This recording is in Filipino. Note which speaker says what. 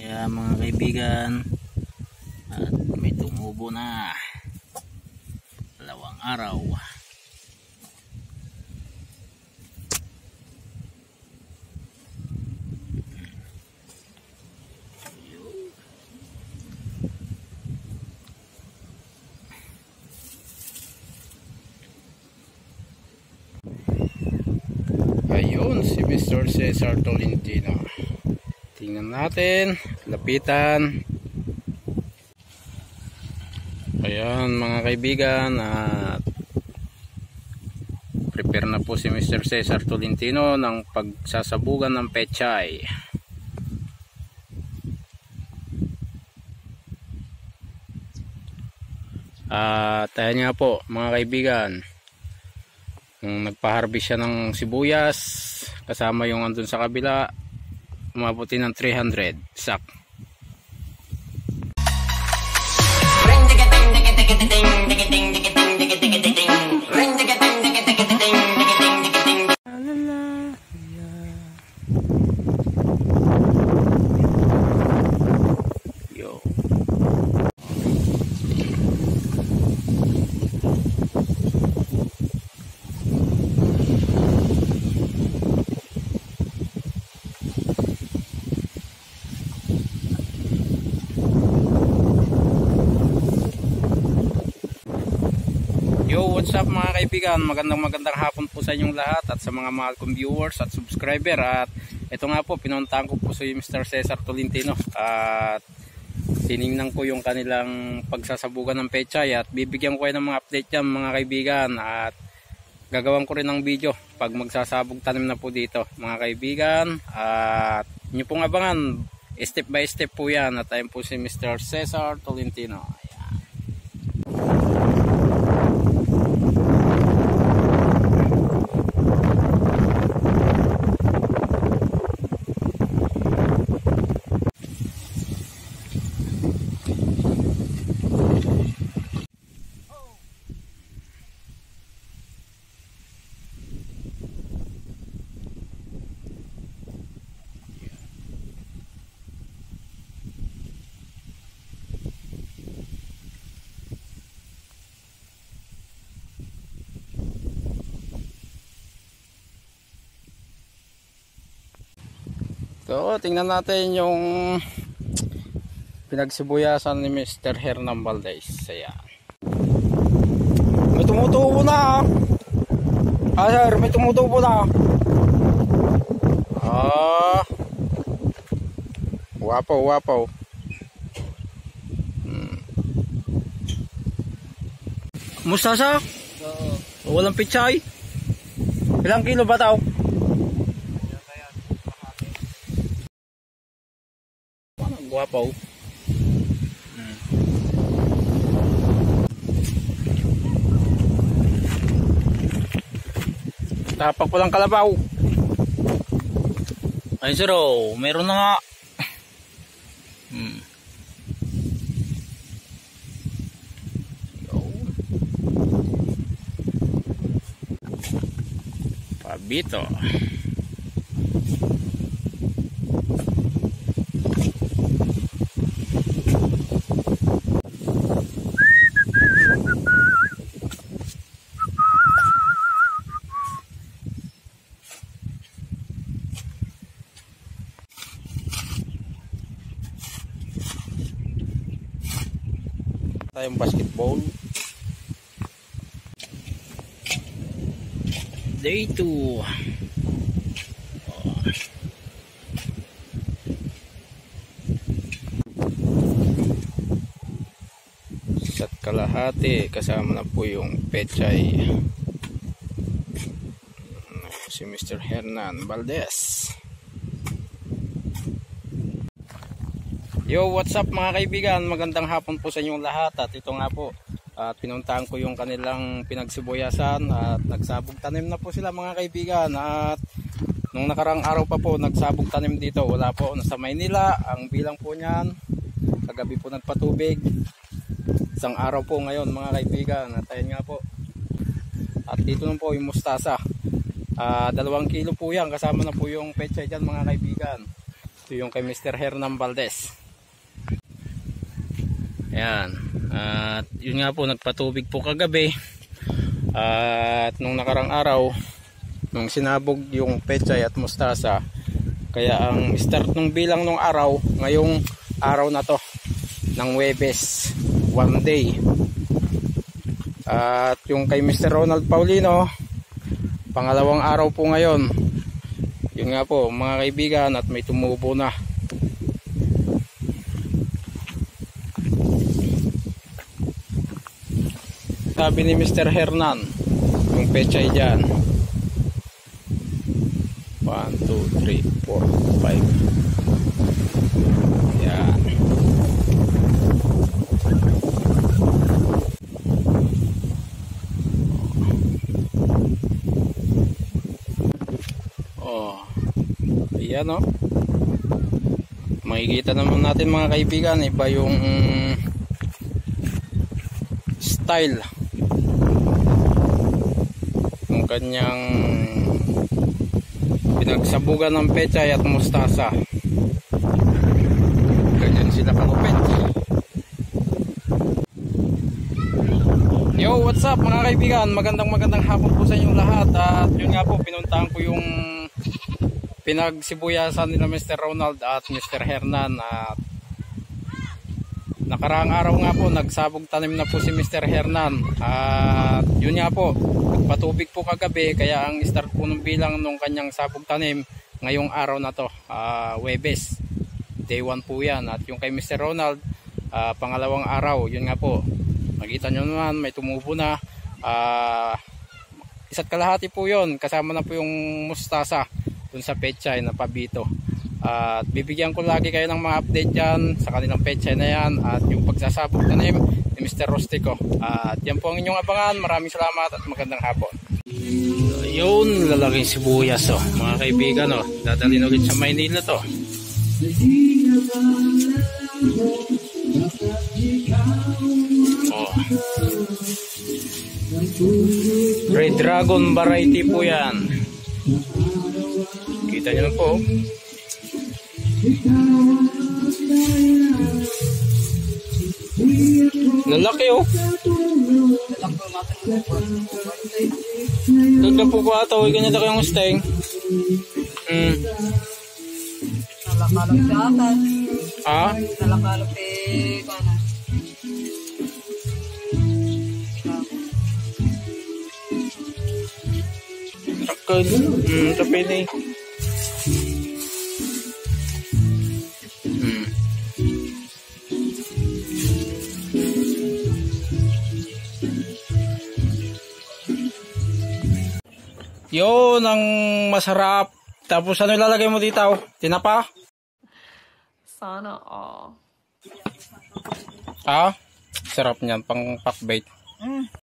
Speaker 1: Kaya mga kaibigan, at may tumubo na 2 araw. Ayun si Mr. Cesar Tolentino. Tingnan natin, lapitan. Ayan mga kaibigan, at prepare na po si Mr. Cesar Tolentino ng pagsasabugan ng pechay. At ayan nga po mga kaibigan, nung nagpa-harvest siya ng sibuyas kasama yung andun sa kabila, umabuti ng 300 sak. Yo, what's up mga kaibigan, magandang hapon po sa inyong lahat at sa mga mahal kong viewers at subscriber. At ito nga po, pinuntahan ko po si Mr. Cesar Tolentino at tiningnan ko yung kanilang pagsasabugan ng pechay at bibigyan ko kayo ng mga update yan mga kaibigan, at gagawin ko rin ng video pag magsasabog tanim na po dito mga kaibigan, at nyo pong abangan, step by step po yan. At ayun po si Mr. Cesar Tolentino. So, tingnan natin yung pinagsibuyasan ni Mr. Hernan Valdez. Ayan. May tumutubo na. Sir, may tumutubo na. Wapaw. Musta sa? Walang pichay? Ilang kilo ba tao? Guwapaw. Tapak ko lang kalabaw. Ayun sir, oh, meron na nga. Pabito. Tayong basketball. Day 2. Isa't kalahati kasama na po yung pechay. Si Mr. Hernan Valdez. Yo, what's up mga kaibigan, magandang hapon po sa inyong lahat. At ito nga po, at pinuntahan ko yung kanilang pinagsibuyasan at nagsabog tanim na po sila mga kaibigan. At nung nakarang araw pa po nagsabog tanim dito, wala po, nasa Maynila. Ang bilang po niyan, kagabi po nagpatubig, 1 araw po ngayon mga kaibigan. At ayun nga po, at dito nun po yung mustasa, 2 kilo po yan, kasama na po yung pechay dyan mga kaibigan. Ito yung kay Mr. Hernan Valdez. Ayan. At yun nga po, nagpatubig po kagabi. At nung nakarang araw, nung sinabog yung pechay at mustasa, kaya ang start nung bilang nung araw, ngayong araw na to, ng Huwebes, 1 day. At yung kay Mr. Ronald Paulino, pangalawang araw po ngayon. Yun nga po mga kaibigan, at may tumubo na. Sabi ni Mr. Hernan, yung pechay dyan, 1, 2, 3, 4, 5. Yan. Oh, ayan o. Makikita naman natin mga kaibigan, iba yung style ng kanyang pinagsabugan ng pechay at mustasa. Ganyan sila kalupit. Yo, what's up mga kaibigan? Magandang hapon po sa inyong lahat. At yun nga po, pinuntahan ko yung pinagsibuyasan nila Mr. Ronald at Mr. Hernan. At nakaraang araw nga po, nagsabog tanim na po si Mr. Hernan. At yun nga po, nagpatubig po kagabi, kaya ang start po ng bilang nung kanyang sabog tanim ngayong araw na to, Huwebes, day 1 po yan. At yung kay Mr. Ronald, pangalawang araw, yun nga po, makita nyo naman may tumubo na, isa't kalahati po yun, kasama na po yung mustasa dun sa pechay na pabito. At bibigyan ko lagi kayo ng mga update dyan sa kanilang pechay na yan at yung pagsasabog tanim ni Mr. Rustico. At yan po ang inyong abangan. Maraming salamat at magandang hapon. Yun, lalaking sibuyas mga kaibigan. Dadalhin ulit sa Maynila to. Red Dragon variety po yan. Kita nyo na po. Lalaki Gagda po ko ato, ganyan na kayong steng.
Speaker 2: Nalakalap si atan. Nalakalap kana.
Speaker 1: Sakal, tapi ni. Yun ang masarap. Tapos ano ilalagay mo dito? Tinapa?
Speaker 2: Sana all.
Speaker 1: Sarap niyan pang pakbait.